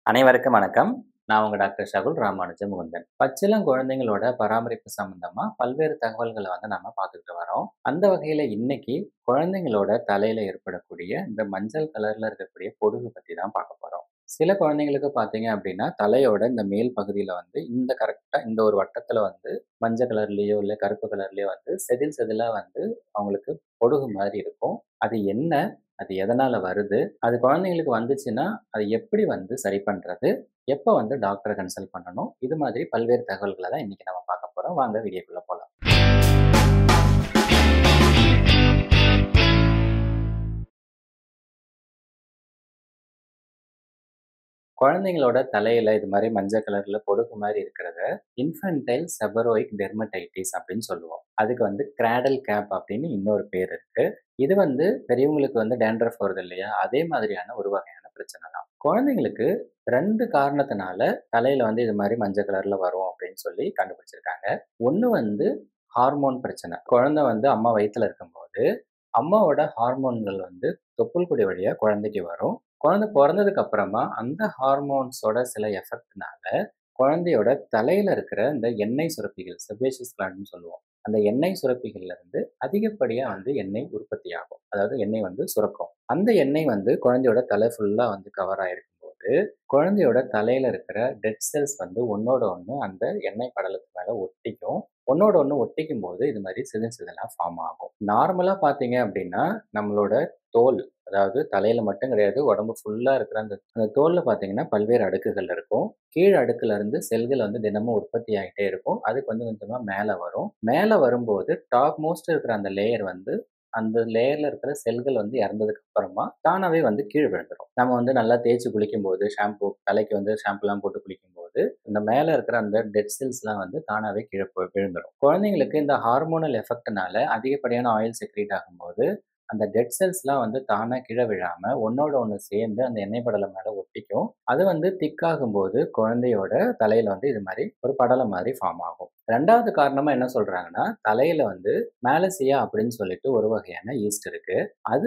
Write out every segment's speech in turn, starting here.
அனைவருக்கும் வணக்கம். நான் உங்க டாக்டர் ஷகுல் ராமானுஜ முகுந்தன். பச்சிளம் குழந்தைங்களோட பராமரிப்பு சம்பந்தமா பல்வேறு தகவல்கள நம்ம பார்த்துக்கிட்டு வரோம். அந்த வகையில இன்னைக்கு குழந்தைங்களோட தலையில ஏற்படக்கூடிய இந்த மஞ்சள் கலர்ல இருக்கக்கூடிய பொடுகு பத்தி தான் பார்க்க போறோம். சில குழந்தைங்களுக்கு பார்த்தீங்க அப்படின்னா, தலையோட இந்த மேல் பகுதியில கரெக்ட்டா இந்த ஒரு வட்டத்துல மஞ்ச கலர்லயோ, இல்ல கருப்பு கலர்லயோ செதில் செதிலா அவங்களுக்கு பொடுகு மாரி இருக்கும். அது என்ன? அது எதனால வருது? அது குழந்தைங்களுக்கு வந்துச்சுன்னா, அது எப்படி சரி பண்றது? எப்ப டாக்டர கன்சல்ட் பண்ணணும்? இது மாதிரி பல்வேறு தகவல்கள தான் இன்னைக்கு நம்ம பார்க்க போறோம். வாங்க வீடியோக்குள்ள போலாம். குழந்தைங்களோட தலையில இது மாரி மஞ்ச கலர்ல பொடுகு மாரி இருக்கிறத இன்ஃபன்டைல் செபரோயிக் டெர்மடைட்டிஸ் அப்படின்னு சொல்லுவோம். அதுக்கு கிராடல் கேப் அப்படின்னு இன்னொரு பேர் இருக்கு. இது பெரியவங்களுக்கு டேண்ட்ரஃப் வருது இல்லையா? அதே மாதிரியான ஒரு வகையான பிரச்சனை தான். குழந்தைங்களுக்கு 2 காரணத்தினால தலையில இது மாரி மஞ்ச கலர்ல வரும் அப்படின்னு சொல்லி கண்டுபிடிச்சிருக்காங்க. ஒண்ணு ஹார்மோன் பிரச்சனை. குழந்தை அம்மா வயித்துல இருக்கும்போது, அம்மாவோட ஹார்மோன்கள் தொப்புள் கொடி வழியா குழந்தைக்கு வரும். குழந்தை பொறந்ததுக்கு அப்புறமா அந்த ஹார்மோன்ஸோட சில எஃபெக்ட்னால குழந்தையோட தலையில இருக்கிற இந்த எண்ணெய் சுரப்பிகள் செபேசியஸ் கிளாண்ட்னு சொல்லுவோம். அந்த எண்ணெய் சுரப்பிகள்ல இருந்து அதிகப்படியா எண்ணெய் உற்பத்தி ஆகும். அதாவது எண்ணெய் சுரக்கும். அந்த எண்ணெய் குழந்தையோட தலை ஃபுல்லா கவர் ஆயிருக்கும்போது, குழந்தையோட தலையில இருக்கிற டெட் செல்ஸ் ஒண்ணோட ஒண்ணு அந்த எண்ணெய் படலத்து மேல ஒட்டிக்கும். ஒண்ணோட ஒண்ணு ஒட்டிக்கும்போது இது மாரி சிதல் சிதலா ஃபார்ம் ஆகும். நார்மலா பார்த்தீங்க அப்படின்னா, நம்மளோட தோல் அதாவது தலையில மட்டும் கிடையாது, உடம்பு ஃபுல்லா இருக்கிற அந்த அந்த தோல்ல பார்த்தீங்கன்னா, பல்வேறு அடுக்குகள் இருக்கும். கீழ் அடுக்குல இருந்து செல்கள் தினமும் உற்பத்தி ஆயிட்டே இருக்கும். அது கொஞ்சம் கொஞ்சமா மேல வரும். மேல வரும்போது டாப் மோஸ்ட் இருக்கிற அந்த லேயர் அந்த லேயர்ல இருக்கிற செல்கள் இறந்ததுக்கு அப்புறமா தானாவே கீழ விழுந்துரும். நம்ம நல்லா தேய்ச்சு குளிக்கும்போது, தலைக்கு ஷாம்புலாம் போட்டு குளிக்கும்போது, இந்த மேல இருக்கிற அந்த டெட் செல்ஸ்லாம் தானாவே கீழ விழுந்துரும். குழந்தைங்களுக்கு இந்த ஹார்மோனல் எஃபெக்ட்னால அதிகப்படியான ஆயில் செக்ரீட் ஆகும்போது, அந்த டெட் செல்ஸ்லாம் தானா கீழ விழாம ஒண்ணோட ஒண்ணு சேர்ந்து அந்த எண்ணெய் படலம் மேல ஒட்டிக்கும். அது திக் ஆகும்போது குழந்தையோட தலையில இது மாரி ஒரு படலம் மாரி ஃபார்ம் ஆகும். 2வது காரணமா என்ன சொல்றாங்கன்னா, தலையில மேலசியா அப்படின்னு சொல்லிட்டு ஒரு வகையான ஈஸ்ட் இருக்கு. அது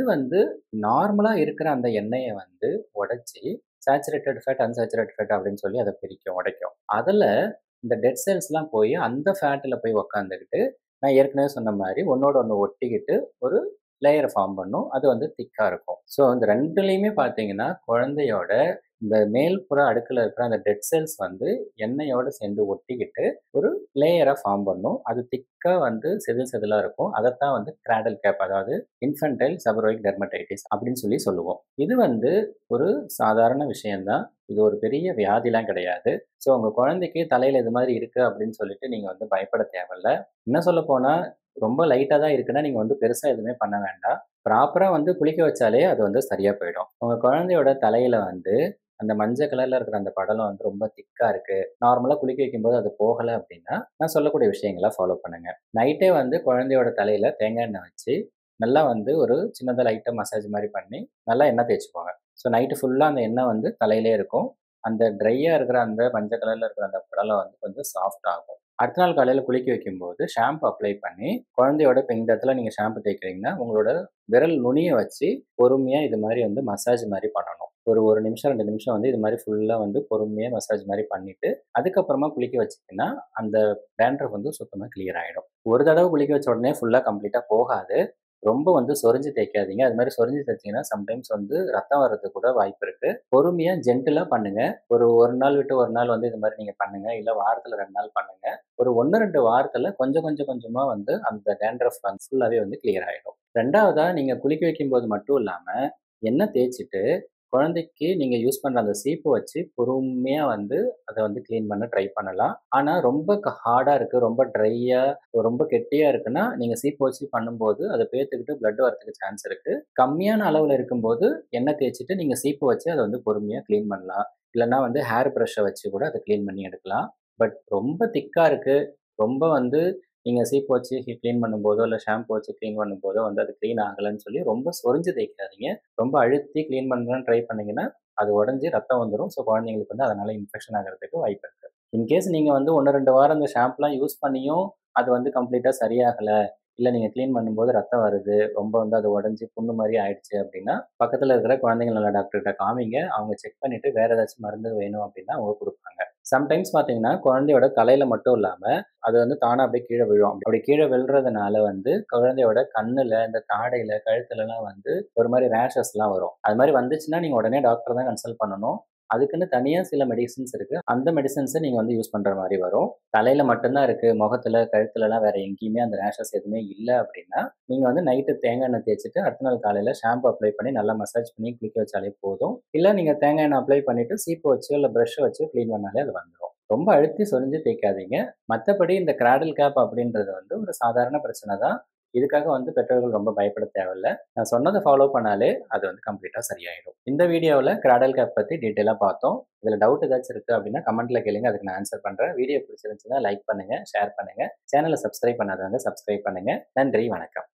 நார்மலா இருக்கிற அந்த எண்ணெய உடைச்சு சேச்சுரேட்டட் ஃபேட், அன்சாச்சுரேட்டட் ஃபேட் அப்படின்னு சொல்லி அத பிரிக்கும், உடைக்கும். அதுல இந்த டெட் செல்ஸ்லாம் போய் அந்த ஃபேட்ல போய் உட்காந்துக்கிட்டு, நான் ஏற்கனவே சொன்ன மாரி ஒண்ணோட ஒண்ணு ஒட்டிக்கிட்டு ஒரு லேயர் ஃபார்ம் பண்ணும். அது திக்கா இருக்கும். ஸோ இந்த 2லயுமே பார்த்தீங்கன்னா, குழந்தையோட இந்த மேல்புற அடுக்குல இருக்கிற அந்த டெட் செல்ஸ் எண்ணெயோட சேர்ந்து ஒட்டிக்கிட்டு ஒரு லேயரா ஃபார்ம் பண்ணும். அது திக்கா செதில் செதிலா இருக்கும். அதத்தான் கிராடல் கேப் அதாவது இன்ஃபன்டைல் செபரோயிக் டெர்மடைட்டிஸ் அப்படின்னு சொல்லி சொல்லுவோம். இது ஒரு சாதாரண விஷயம் தான். இது ஒரு பெரிய வியாதிலாம் கிடையாது. ஸோ உங்க குழந்தைக்கு தலையில இது மாதிரி இருக்கு அப்படின்னு சொல்லிட்டு நீங்க பயப்பட தேவையில்ல. இன்னும் சொல்லப்போனா ரொம்ப லைட்டா தான் இருக்குன்னா, நீங்க பெருசா எதுவுமே பண்ண வேண்டாம். ப்ராப்பரா குளிக்க வச்சாலே அது சரியா போயிடும். உங்க குழந்தையோட தலையில அந்த மஞ்ச கலர்ல இருக்கிற அந்த படலம் ரொம்ப திக்கா இருக்கு. நார்மலா குளிக்க வைக்கும்போது அது போகல அப்படின்னா, நான் சொல்லக்கூடிய விஷயங்கள ஃபாலோ பண்ணுங்க. நைட்டே குழந்தையோட தலையில தேங்காய் எண்ணெய் வச்சு, நல்லா ஒரு சின்னதா லைட்டா மசாஜ் மாரி பண்ணி, நல்லா எண்ணெய் தேய்ச்சுக்கோங்க. ஸோ நைட்டு ஃபுல்லா அந்த எண்ணெய் தலையிலேயே இருக்கும். அந்த ட்ரையா இருக்கிற அந்த மஞ்ச கலர்ல இருக்கிற அந்த படலம் கொஞ்சம் சாஃப்ட் ஆகும். அடுத்த நாள் காலையில குளிக்க வைக்கும்போது ஷாம்பு அப்ளை பண்ணி, குழந்தையோட இப்ப இந்த இடத்துல நீங்க ஷாம்பு தேய்க்கிறீங்கன்னா, உங்களோட விரல் நுனிய வச்சு பொறுமையா இது மாரி மசாஜ் மாரி பண்ணணும். ஒரு 1 நிமிஷம், 2 நிமிஷம் இது மாரி ஃபுல்லா பொறுமையா மசாஜ் மாரி பண்ணிட்டு, அதுக்கப்புறமா குளிக்க வச்சீங்கன்னா, அந்த டேண்ட்ரஃப் சுத்தமா கிளியர் ஆயிடும். ஒரு தடவ குளிக்க வச்ச உடனே ஃபுல்லா கம்ப்ளீட்டா போகாது. ரொம்ப சொரிஞ்சு தேய்க்காதீங்க. அது மாரி சொரிஞ்சு தேய்ச்சீங்கன்னா, சம்டைம்ஸ் ரத்தம் வர்றதுக்கு கூட வாய்ப்பு இருக்கு. பொறுமையா ஜென்டிலா பண்ணுங்க. ஒரு 1 நாள் விட்டு 1 நாள் இது மாரி நீங்க பண்ணுங்க. இல்ல வாரத்துல 2 நாள் பண்ணுங்க. ஒரு 1, 2 வாரத்துல கொஞ்சம் கொஞ்சமா அந்த டேண்ட்ரஃப் ஃபுல்லாவே கிளியர் ஆயிடும். 2வதா நீங்க குளிக்க வைக்கும்போது மட்டும் இல்லாம, எண்ணெய் தேய்ச்சுட்டு, குழந்தைக்கு நீங்க யூஸ் பண்ற அந்த சீப்பு வச்சு பொறுமையா அத கிளீன் பண்ண ட்ரை பண்ணலாம். ஆனா ரொம்ப ஹார்டா இருக்கு, ரொம்ப ட்ரையா, ரொம்ப கெட்டியா இருக்குன்னா, நீங்க சீப்பு வச்சு பண்ணும்போது அத பேத்துக்கிட்டு பிளட் வரதுக்கு சான்ஸ் இருக்கு. கம்மியான அளவுல இருக்கும்போது எண்ணெய் தேய்ச்சுட்டு நீங்க சீப்பு வச்சு அத பொறுமையா கிளீன் பண்ணலாம். இல்லன்னா ஹேர் பிரஷ்ஷ வச்சு கூட அத கிளீன் பண்ணி எடுக்கலாம். பட் ரொம்ப திக்கா இருக்கு. ரொம்ப நீங்க சீப்பு வச்சு கிளீன் பண்ணும்போதோ, இல்ல ஷாம்பு வச்சு கிளீன் பண்ணும்போதோ அது கிளீன் ஆகலன்னு சொல்லி ரொம்ப சொரிஞ்சு தேய்க்காதீங்க. ரொம்ப அழுத்தி கிளீன் பண்ணணும்னு ட்ரை பண்ணீங்கன்னா, அது உடைஞ்சு ரத்தம் வந்துரும். ஸோ குழந்தைங்களுக்கு அதனால இன்ஃபெக்ஷன் ஆகுறதுக்கு வாய்ப்பு இருக்கு. இன்கேஸ் நீங்க 1, 2 வாரம் இந்த ஷாம்புலாம் யூஸ் பண்ணியும் அது கம்ப்ளீட்டா சரியாகல. இல்ல நீங்க கிளீன் பண்ணும்போது ரத்தம் வருது, ரொம்ப வந்து அது உடைஞ்சு புண்ணு மாரி ஆயிடுச்சு அப்படின்னா, பக்கத்துல இருக்கிற குழந்தைகள் நல டாக்டர்கிட்ட காமிங்க. அவங்க செக் பண்ணிட்டு வேற ஏதாச்சும் மருந்து வேணும் அப்படின்னா அவங்க குடுப்பாங்க. சம்டைம்ஸ் பார்த்தீங்கன்னா, குழந்தையோட தலையில மட்டும் இல்லாம, அது வந்து தானா அப்படியே கீழ விழும். அப்படி கீழ விழுறதுனால வந்து குழந்தையோட கண்ணுல, இந்த தாடையில, கழுத்துலலாம் வந்து ஒரு மாரி ரேஷஸ்லாம் வரும். அது மாரி வந்துச்சுன்னா, நீங்க உடனே டாக்டர தான் கன்சல்ட் பண்ணணும். அதுக்குன்னு தனியா சில மெடிசின்ஸ் இருக்கு. அந்த மெடிசின்ஸ நீங்க வந்து யூஸ் பண்ற மாரி வரும். தலையில மட்டும் தான் இருக்கு. முகத்துல, கழுத்துலலாம் வேற எங்கேயுமே அந்த ரேஷஸ் எதுவுமே இல்ல அப்படின்னா, நீங்க வந்து நைட்டு தேங்காய் எண்ணெய் தேய்ச்சுட்டு, அடுத்த நாள் காலையில ஷாம்பு அப்ளை பண்ணி நல்லா மசாஜ் பண்ணி குளிக்க வச்சாலே போதும். இல்ல நீங்க தேங்காய் எண்ணெய் அப்ளை பண்ணிட்டு சீப்பு வச்சோ, இல்ல பிரஷ் வச்சோ கிளீன் பண்ணாலே அது வந்துரும். ரொம்ப அழுத்தி சொரிஞ்சு தேய்க்காதீங்க. மத்தபடி இந்த கிராடில் கேப் அப்படின்றது வந்து ஒரு சாதாரண பிரச்சனை தான். இதுக்காக வந்து பெற்றோர்கள் ரொம்ப பயப்பட தேவையில்ல. நான் சொன்னத ஃபாலோ பண்ணாலே அது வந்து கம்ப்ளீட்டா சரியாயிடும். இந்த வீடியோவுல கிராடல் கேப் பத்தி டீட்டெயிலா பார்த்தோம். இதுல டவுட் ஏதாச்சும் இருக்கு அப்படின்னா கமெண்ட்ல கேளுங்க. அதுக்கு நான் ஆன்சர் பண்றேன். வீடியோ பிடிச்சிருந்துச்சுன்னா லைக் பண்ணுங்க, ஷேர் பண்ணுங்க. சேனல சப்ஸ்கிரைப் பண்ணாதவங்க சப்ஸ்கிரைப் பண்ணுங்க. நன்றி, வணக்கம்.